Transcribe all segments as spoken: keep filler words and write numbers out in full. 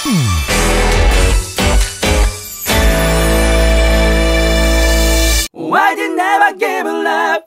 Why did never give it up?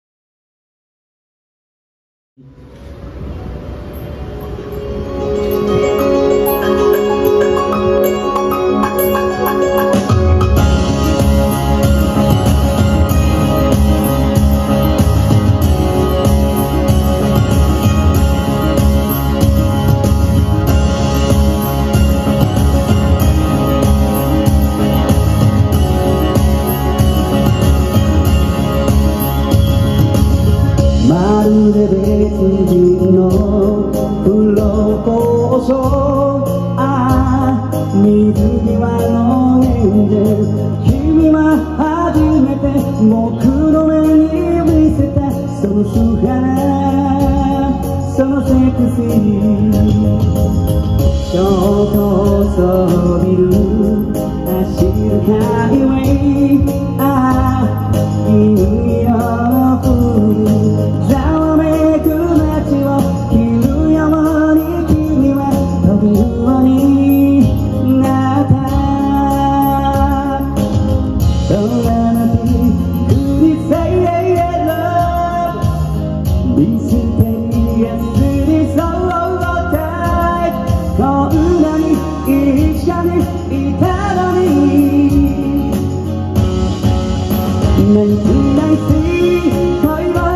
まるで別人のプロポーション、ああ水際のエンジェル、君は初めて僕の目に見せたその素肌、そのセクシー、ショート細ビル走るハイウェイ、ああ君よざわめく街を切るように君は飛ぶようになった。So empty, could it say love? Mysteriously so tight. こんなに一緒にいたのに何気ないし恋を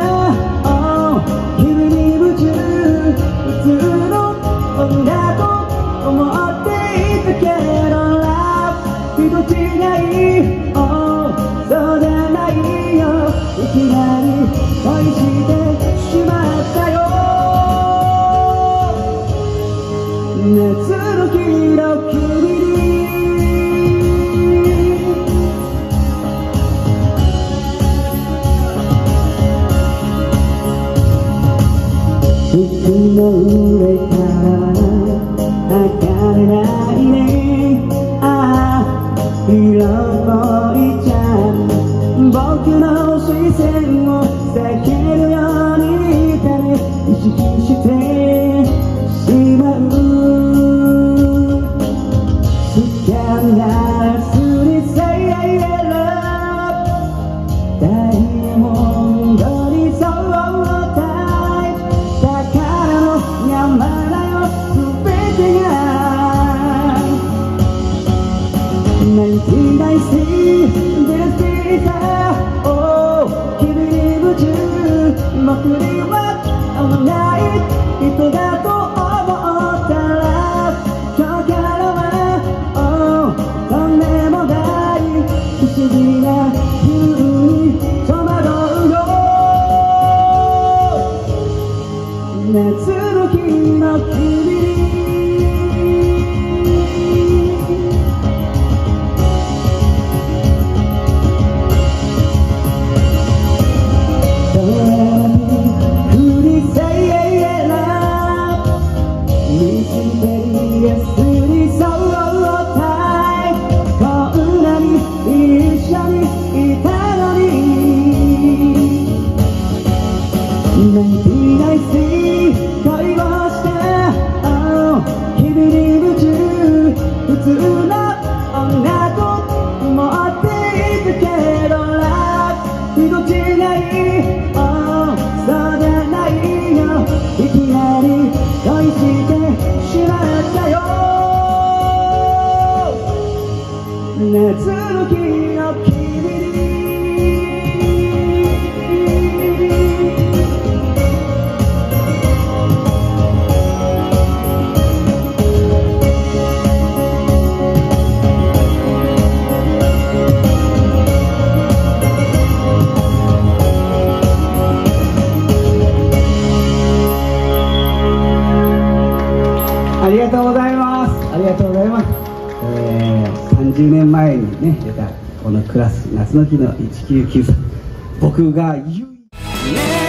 女と思っていたけど Love 人違い、oh そうじゃないよ、いきなり恋してしまったよ。夏の日の君に服の上から測れないね、ああ色っぽいちゃん、僕の視線を避けるようにたね意識してしまう。スキャンダルスに Say love ダイヤモンドにそうnineteen ninety, this is a oh, give it to you. 僕には合わない人だと思ったら、今日からは oh, とんでもない不思議な風に戸惑うよ。夏の日の君に普通の女と思っていたけど Love 人違い、oh そうじゃないよ、いきなり恋してしまったよ。夏の日の君にありがとうございます。ありがとうございます。えー、さんじゅうねんまえにね出たこのクラス夏の日のいちきゅうきゅうさん、僕が言う